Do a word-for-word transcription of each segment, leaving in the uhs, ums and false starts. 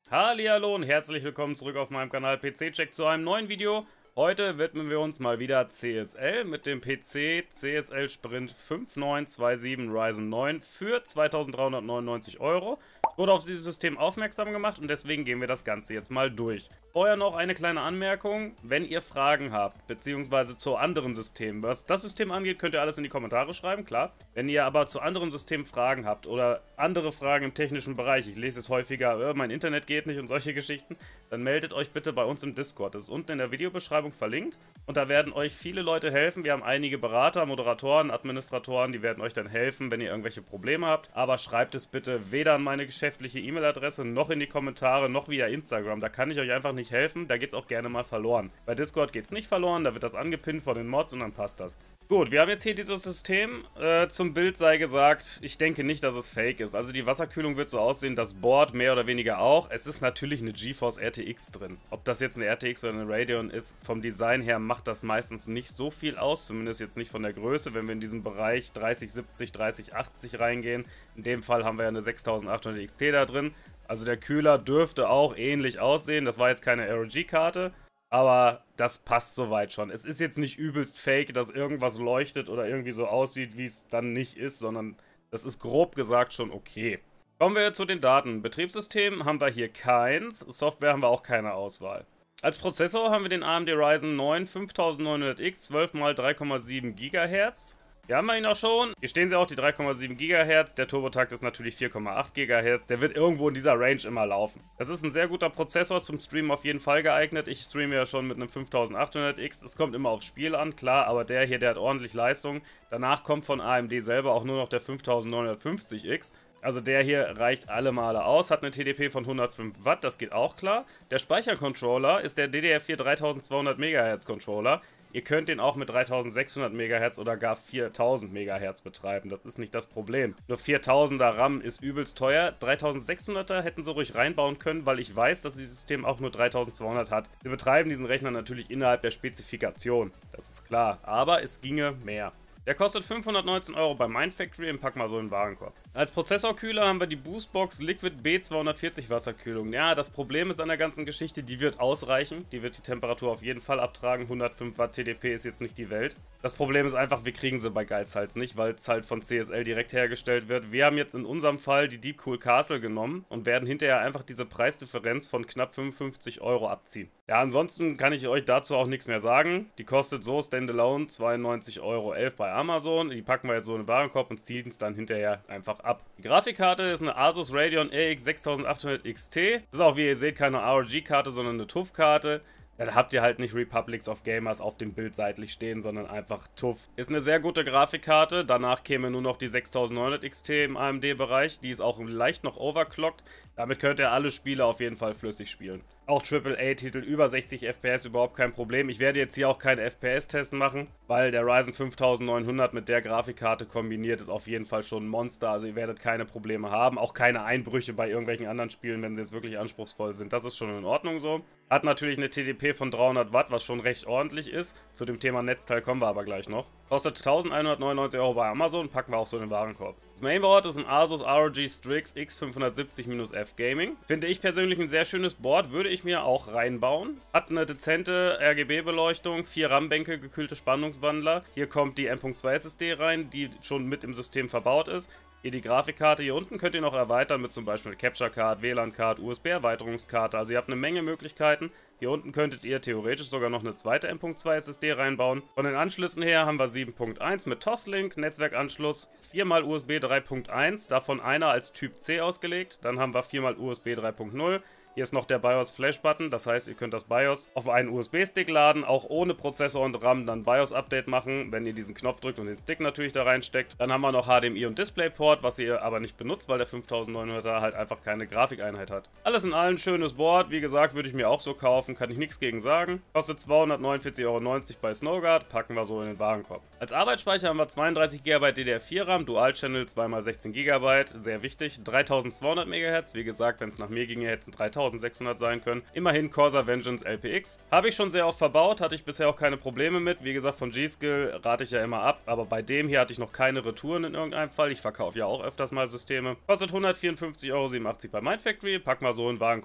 Hallihallo und herzlich willkommen zurück auf meinem Kanal P C-Check zu einem neuen Video. Heute widmen wir uns mal wieder C S L mit dem P C C S L Sprint fünf neun zwei sieben Ryzen neun für zweitausenddreihundertneunundneunzig Euro. Wurde auf dieses System aufmerksam gemacht und deswegen gehen wir das Ganze jetzt mal durch. Vorher noch eine kleine Anmerkung: Wenn ihr Fragen habt, beziehungsweise zu anderen Systemen, was das System angeht, könnt ihr alles in die Kommentare schreiben, klar. Wenn ihr aber zu anderen Systemen Fragen habt oder andere Fragen im technischen Bereich, ich lese es häufiger, äh, mein Internet geht nicht und solche Geschichten, dann meldet euch bitte bei uns im Discord. Das ist unten in der Videobeschreibung verlinkt und da werden euch viele Leute helfen. Wir haben einige Berater, Moderatoren, Administratoren, die werden euch dann helfen, wenn ihr irgendwelche Probleme habt. Aber schreibt es bitte weder an meine geschäftliche E-Mail-Adresse noch in die Kommentare noch via Instagram. Da kann ich euch einfach nicht helfen, da geht es auch gerne mal verloren. Bei Discord geht es nicht verloren, da wird das angepinnt von den Mods und dann passt das. Gut, wir haben jetzt hier dieses System. Äh, zum Bild sei gesagt, ich denke nicht, dass es fake ist. Also die Wasserkühlung wird so aussehen, das Board mehr oder weniger auch. Es ist natürlich eine GeForce R T X drin. Ob das jetzt eine R T X oder eine Radeon ist, vom Design her macht das meistens nicht so viel aus. Zumindest jetzt nicht von der Größe, wenn wir in diesem Bereich dreißig siebzig, dreißig achtzig reingehen. In dem Fall haben wir ja eine sechstausendachthundert X T da drin. Also der Kühler dürfte auch ähnlich aussehen. Das war jetzt keine R O G-Karte. Aber das passt soweit schon. Es ist jetzt nicht übelst fake, dass irgendwas leuchtet oder irgendwie so aussieht, wie es dann nicht ist, sondern das ist grob gesagt schon okay. Kommen wir zu den Daten. Betriebssystem haben wir hier keins, Software haben wir auch keine Auswahl. Als Prozessor haben wir den A M D Ryzen neun fünftausendneunhundert X zwölf mal drei Komma sieben Gigahertz. Hier haben wir ihn auch schon. Hier stehen sie auch, die drei Komma sieben Gigahertz. Der Turbotakt ist natürlich vier Komma acht Gigahertz. Der wird irgendwo in dieser Range immer laufen. Das ist ein sehr guter Prozessor, zum Streamen auf jeden Fall geeignet. Ich streame ja schon mit einem fünftausendachthundert X. Es kommt immer aufs Spiel an, klar, aber der hier, der hat ordentlich Leistung. Danach kommt von A M D selber auch nur noch der fünftausendneunhundertfünfzig X. Also der hier reicht alle Male aus, hat eine T D P von hundertfünf Watt, das geht auch klar. Der Speichercontroller ist der D D R vier dreitausendzweihundert Megahertz Controller. Ihr könnt den auch mit dreitausendsechshundert Megahertz oder gar viertausend Megahertz betreiben, das ist nicht das Problem. Nur viertausender RAM ist übelst teuer, dreitausendsechshunderter hätten sie ruhig reinbauen können, weil ich weiß, dass dieses System auch nur dreitausendzweihundert hat. Wir betreiben diesen Rechner natürlich innerhalb der Spezifikation, das ist klar, aber es ginge mehr. Der kostet fünfhundertneunzehn Euro bei Mindfactory und pack mal so in den Warenkorb. Als Prozessorkühler haben wir die Boostbox Liquid B zweihundertvierzig Wasserkühlung. Ja, das Problem ist an der ganzen Geschichte, die wird ausreichen. Die wird die Temperatur auf jeden Fall abtragen. hundertfünf Watt T D P ist jetzt nicht die Welt. Das Problem ist einfach, wir kriegen sie bei Geizhals nicht, weil es halt von C S L direkt hergestellt wird. Wir haben jetzt in unserem Fall die Deepcool Castle genommen und werden hinterher einfach diese Preisdifferenz von knapp fünfundfünfzig Euro abziehen. Ja, ansonsten kann ich euch dazu auch nichts mehr sagen. Die kostet so standalone zweiundneunzig Euro elf bei Amazon. Die packen wir jetzt so in den Warenkorb und ziehen es dann hinterher einfach ab. Die Grafikkarte ist eine Asus Radeon R X sechstausendachthundert X T. Das ist auch, wie ihr seht, keine R O G-Karte, sondern eine T U F-Karte. Dann habt ihr halt nicht Republics of Gamers auf dem Bild seitlich stehen, sondern einfach T U F. Ist eine sehr gute Grafikkarte. Danach käme nur noch die sechstausendneunhundert X T im A M D-Bereich. Die ist auch leicht noch overclockt. Damit könnt ihr alle Spiele auf jeden Fall flüssig spielen. Auch Triple A-Titel über sechzig F P S überhaupt kein Problem. Ich werde jetzt hier auch keinen F P S-Test machen, weil der Ryzen fünftausendneunhundert mit der Grafikkarte kombiniert ist auf jeden Fall schon ein Monster. Also ihr werdet keine Probleme haben. Auch keine Einbrüche bei irgendwelchen anderen Spielen, wenn sie jetzt wirklich anspruchsvoll sind. Das ist schon in Ordnung so. Hat natürlich eine T D P von dreihundert Watt, was schon recht ordentlich ist. Zu dem Thema Netzteil kommen wir aber gleich noch. Kostet eintausendeinhundertneunundneunzig Euro bei Amazon, packen wir auch so in den Warenkorb. Das Mainboard ist ein Asus R O G Strix X fünfhundertsiebzig F Gaming. Finde ich persönlich ein sehr schönes Board, würde ich mir auch reinbauen. Hat eine dezente R G B-Beleuchtung, vier RAM-Bänke, gekühlte Spannungswandler. Hier kommt die M Punkt zwei S S D rein, die schon mit im System verbaut ist. Hier die Grafikkarte, hier unten könnt ihr noch erweitern mit zum Beispiel Capture Card, W L A N-Card, U S B-Erweiterungskarte. Also ihr habt eine Menge Möglichkeiten. Hier unten könntet ihr theoretisch sogar noch eine zweite M Punkt zwei S S D reinbauen. Von den Anschlüssen her haben wir sieben Punkt eins mit Toslink, Netzwerkanschluss, viermal U S B drei Punkt eins, davon einer als Typ C ausgelegt. Dann haben wir viermal U S B drei Punkt null. Hier ist noch der BIOS Flash-Button, das heißt, ihr könnt das BIOS auf einen U S B-Stick laden, auch ohne Prozessor und RAM dann BIOS-Update machen, wenn ihr diesen Knopf drückt und den Stick natürlich da reinsteckt. Dann haben wir noch H D M I und DisplayPort, was ihr aber nicht benutzt, weil der fünftausendneunhunderter halt einfach keine Grafikeinheit hat. Alles in allem schönes Board, wie gesagt, würde ich mir auch so kaufen, kann ich nichts gegen sagen. Kostet zweihundertneunundvierzig Euro neunzig bei Snowguard, packen wir so in den Warenkorb. Als Arbeitsspeicher haben wir zweiunddreißig Gigabyte D D R vier RAM, Dual-Channel zwei mal sechzehn Gigabyte, sehr wichtig, dreitausendzweihundert Megahertz, wie gesagt, wenn es nach mir ginge, hätten es dreitausendsechshundert sein können. Immerhin Corsair Vengeance L P X. Habe ich schon sehr oft verbaut, hatte ich bisher auch keine Probleme mit. Wie gesagt, von G-Skill rate ich ja immer ab, aber bei dem hier hatte ich noch keine Retouren in irgendeinem Fall. Ich verkaufe ja auch öfters mal Systeme. Kostet hundertvierundfünfzig Euro siebenundachtzig bei Mindfactory, pack mal so in den Warenkorb.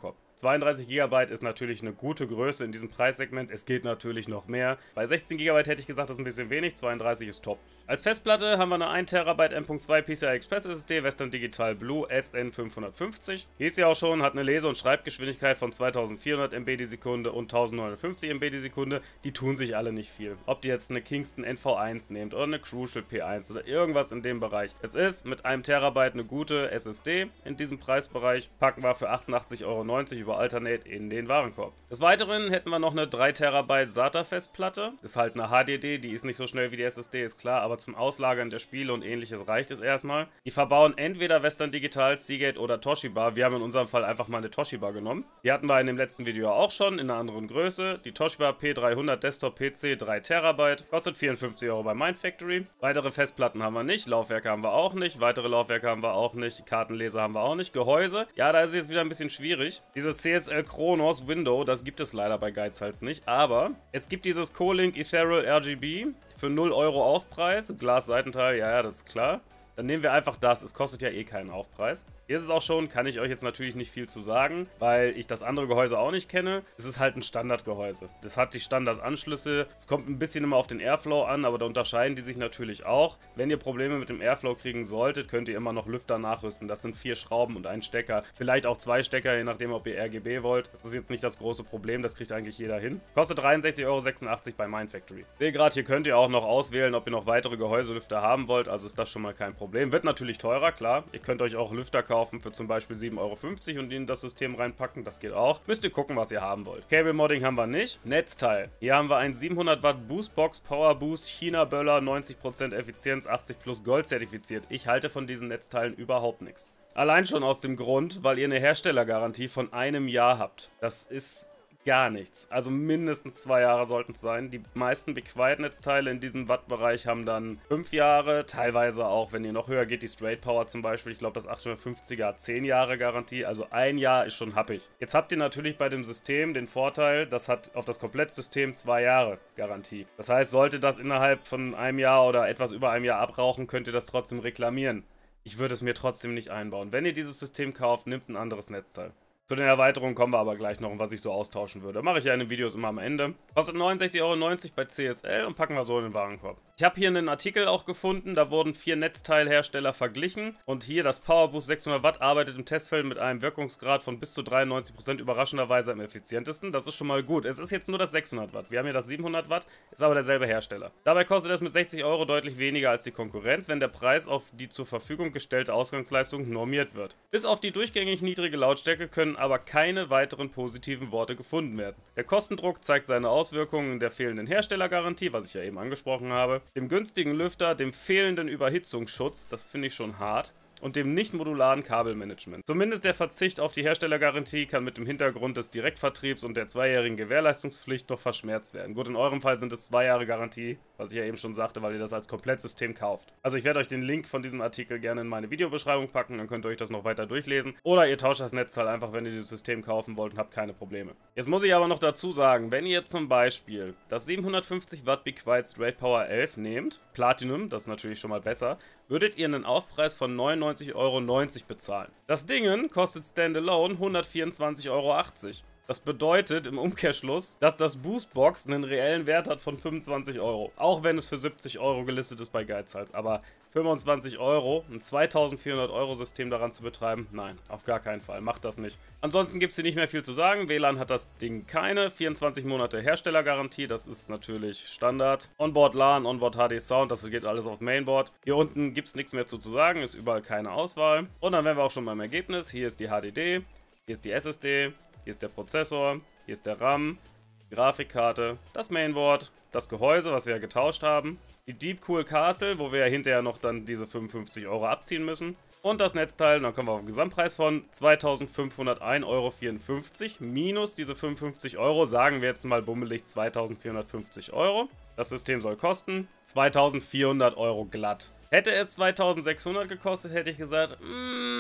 zweiunddreißig Gigabyte ist natürlich eine gute Größe in diesem Preissegment. Es geht natürlich noch mehr. Bei sechzehn Gigabyte hätte ich gesagt, das ist ein bisschen wenig. zweiunddreißig ist top. Als Festplatte haben wir eine ein Terabyte M Punkt zwei P C I Express S S D Western Digital Blue S N fünfhundertfünfzig. Hieß ja auch schon, hat eine Lese- und Schreibgeschwindigkeit von zweitausendvierhundert Megabyte die Sekunde und eintausendneunhundertfünfzig Megabyte die Sekunde. Die tun sich alle nicht viel. Ob die jetzt eine Kingston N V eins nehmt oder eine Crucial P eins oder irgendwas in dem Bereich. Es ist mit einem Terabyte eine gute S S D in diesem Preisbereich. Packen wir für achtundachtzig Euro neunzig über Alternate in den Warenkorb. Des Weiteren hätten wir noch eine drei Terabyte SATA Festplatte. Ist halt eine H D D, die ist nicht so schnell wie die S S D, ist klar, aber zum Auslagern der Spiele und ähnliches reicht es erstmal. Die verbauen entweder Western Digital, Seagate oder Toshiba. Wir haben in unserem Fall einfach mal eine Toshiba genommen. Die hatten wir in dem letzten Video auch schon in einer anderen Größe. Die Toshiba P dreihundert Desktop P C drei Terabyte, kostet vierundfünfzig Euro bei Mindfactory. Weitere Festplatten haben wir nicht, Laufwerke haben wir auch nicht, weitere Laufwerke haben wir auch nicht, Kartenleser haben wir auch nicht, Gehäuse. Ja, da ist es jetzt wieder ein bisschen schwierig. Dieses C S L Chronos Window, das gibt es leider bei Geizhals nicht, aber es gibt dieses Co-Link Ethereal R G B für null Euro Aufpreis. Glas-Seitenteil, ja, ja, das ist klar. Dann nehmen wir einfach das, es kostet ja eh keinen Aufpreis. Hier ist es auch schon, kann ich euch jetzt natürlich nicht viel zu sagen, weil ich das andere Gehäuse auch nicht kenne. Es ist halt ein Standardgehäuse. Das hat die Standardanschlüsse. Es kommt ein bisschen immer auf den Airflow an, aber da unterscheiden die sich natürlich auch. Wenn ihr Probleme mit dem Airflow kriegen solltet, könnt ihr immer noch Lüfter nachrüsten. Das sind vier Schrauben und ein Stecker. Vielleicht auch zwei Stecker, je nachdem, ob ihr R G B wollt. Das ist jetzt nicht das große Problem, das kriegt eigentlich jeder hin. Kostet dreiundsechzig Euro sechsundachtzig bei Mindfactory. Ich sehe gerade, hier könnt ihr auch noch auswählen, ob ihr noch weitere Gehäuselüfter haben wollt. Also ist das schon mal kein Problem. Wird natürlich teurer, klar. Ihr könnt euch auch Lüfter kaufen für zum Beispiel sieben Euro fünfzig und in das System reinpacken. Das geht auch. Müsst ihr gucken, was ihr haben wollt. Cable Modding haben wir nicht. Netzteil. Hier haben wir ein siebenhundert Watt Boostbox Power Boost China Böller, neunzig Prozent Effizienz, achtzig plus Gold zertifiziert. Ich halte von diesen Netzteilen überhaupt nichts. Allein schon aus dem Grund, weil ihr eine Herstellergarantie von einem Jahr habt. Das ist gar nichts. Also mindestens zwei Jahre sollten es sein. Die meisten Be Quiet-Netzteile in diesem Wattbereich haben dann fünf Jahre, teilweise auch, wenn ihr noch höher geht, die Straight Power zum Beispiel. Ich glaube, das achthundertfünfziger hat zehn Jahre Garantie, also ein Jahr ist schon happig. Jetzt habt ihr natürlich bei dem System den Vorteil, das hat auf das Komplettsystem zwei Jahre Garantie. Das heißt, sollte das innerhalb von einem Jahr oder etwas über einem Jahr abrauchen, könnt ihr das trotzdem reklamieren. Ich würde es mir trotzdem nicht einbauen. Wenn ihr dieses System kauft, nehmt ein anderes Netzteil. Zu den Erweiterungen kommen wir aber gleich noch, was ich so austauschen würde. Mache ich ja in den Videos immer am Ende. Kostet neunundsechzig Euro neunzig bei C S L und packen wir so in den Warenkorb. Ich habe hier einen Artikel auch gefunden, da wurden vier Netzteilhersteller verglichen. Und hier das Powerboost sechshundert Watt arbeitet im Testfeld mit einem Wirkungsgrad von bis zu dreiundneunzig Prozent überraschenderweise am effizientesten. Das ist schon mal gut. Es ist jetzt nur das sechshundert Watt. Wir haben hier das siebenhundert Watt, ist aber derselbe Hersteller. Dabei kostet es mit sechzig Euro deutlich weniger als die Konkurrenz, wenn der Preis auf die zur Verfügung gestellte Ausgangsleistung normiert wird. Bis auf die durchgängig niedrige Lautstärke können aber keine weiteren positiven Worte gefunden werden. Der Kostendruck zeigt seine Auswirkungen in der fehlenden Herstellergarantie, was ich ja eben angesprochen habe, dem günstigen Lüfter, dem fehlenden Überhitzungsschutz, das finde ich schon hart, und dem nicht modularen Kabelmanagement. Zumindest der Verzicht auf die Herstellergarantie kann mit dem Hintergrund des Direktvertriebs und der zweijährigen Gewährleistungspflicht doch verschmerzt werden. Gut, in eurem Fall sind es zwei Jahre Garantie, was ich ja eben schon sagte, weil ihr das als Komplettsystem kauft. Also ich werde euch den Link von diesem Artikel gerne in meine Videobeschreibung packen, dann könnt ihr euch das noch weiter durchlesen. Oder ihr tauscht das Netzteil einfach, wenn ihr dieses System kaufen wollt und habt keine Probleme. Jetzt muss ich aber noch dazu sagen, wenn ihr zum Beispiel das siebenhundertfünfzig Watt Be Quiet Straight Power elf nehmt, Platinum, das ist natürlich schon mal besser, würdet ihr einen Aufpreis von neunundneunzig Euro neunzig bezahlen. Das Ding kostet Standalone hundertvierundzwanzig Euro achtzig. Das bedeutet im Umkehrschluss, dass das Boostbox einen reellen Wert hat von fünfundzwanzig Euro. Auch wenn es für siebzig Euro gelistet ist bei Geizhals. Aber fünfundzwanzig Euro, ein zweitausendvierhundert Euro System daran zu betreiben, nein, auf gar keinen Fall. Macht das nicht. Ansonsten gibt es hier nicht mehr viel zu sagen. W L A N hat das Ding keine. vierundzwanzig Monate Herstellergarantie, das ist natürlich Standard. Onboard L A N, Onboard H D Sound, das geht alles auf Mainboard. Hier unten gibt es nichts mehr zu, zu sagen, ist überall keine Auswahl. Und dann wären wir auch schon beim Ergebnis. Hier ist die H D D, hier ist die S S D. Hier ist der Prozessor, hier ist der RAM, die Grafikkarte, das Mainboard, das Gehäuse, was wir ja getauscht haben, die Deepcool Castle, wo wir ja hinterher noch dann diese fünfundfünfzig Euro abziehen müssen, und das Netzteil, dann kommen wir auf einen Gesamtpreis von zweitausendfünfhundertein Euro vierundfünfzig minus diese fünfundfünfzig Euro, sagen wir jetzt mal bummelig zweitausendvierhundertfünfzig Euro. Das System soll kosten zweitausendvierhundert Euro glatt. Hätte es zweitausendsechshundert gekostet, hätte ich gesagt, mh,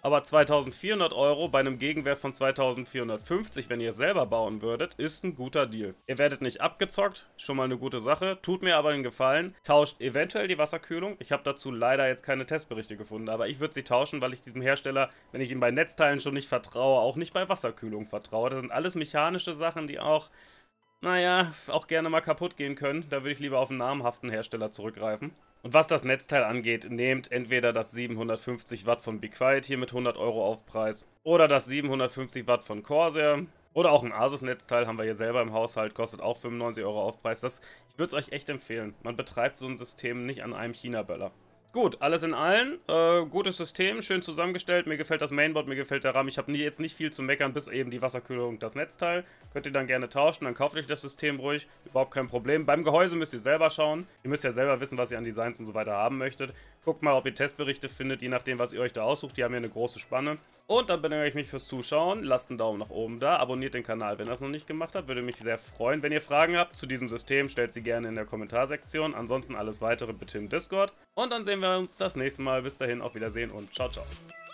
aber zweitausendvierhundert Euro bei einem Gegenwert von zweitausendvierhundertfünfzig, wenn ihr es selber bauen würdet, ist ein guter Deal. Ihr werdet nicht abgezockt, schon mal eine gute Sache, tut mir aber einen Gefallen, tauscht eventuell die Wasserkühlung. Ich habe dazu leider jetzt keine Testberichte gefunden, aber ich würde sie tauschen, weil ich diesem Hersteller, wenn ich ihm bei Netzteilen schon nicht vertraue, auch nicht bei Wasserkühlung vertraue. Das sind alles mechanische Sachen, die auch, naja, auch gerne mal kaputt gehen können. Da würde ich lieber auf einen namhaften Hersteller zurückgreifen. Und was das Netzteil angeht, nehmt entweder das siebenhundertfünfzig Watt von Be Quiet hier mit hundert Euro Aufpreis oder das siebenhundertfünfzig Watt von Corsair oder auch ein Asus-Netzteil, haben wir hier selber im Haushalt, kostet auch fünfundneunzig Euro Aufpreis. Das, ich würde es euch echt empfehlen. Man betreibt so ein System nicht an einem China-Böller. Gut, alles in allem, äh, gutes System, schön zusammengestellt, mir gefällt das Mainboard, mir gefällt der RAM, ich habe nie, jetzt nicht viel zu meckern, bis eben die Wasserkühlung und das Netzteil. Könnt ihr dann gerne tauschen, dann kauft euch das System ruhig, überhaupt kein Problem. Beim Gehäuse müsst ihr selber schauen, ihr müsst ja selber wissen, was ihr an Designs und so weiter haben möchtet. Guckt mal, ob ihr Testberichte findet, je nachdem, was ihr euch da aussucht, die haben ja eine große Spanne. Und dann bedanke ich mich fürs Zuschauen, lasst einen Daumen nach oben da, abonniert den Kanal, wenn ihr das noch nicht gemacht habt, würde mich sehr freuen. Wenn ihr Fragen habt zu diesem System, stellt sie gerne in der Kommentarsektion, ansonsten alles weitere bitte im Discord. Und dann sehen wir uns das nächste Mal, bis dahin, auf Wiedersehen und ciao, ciao.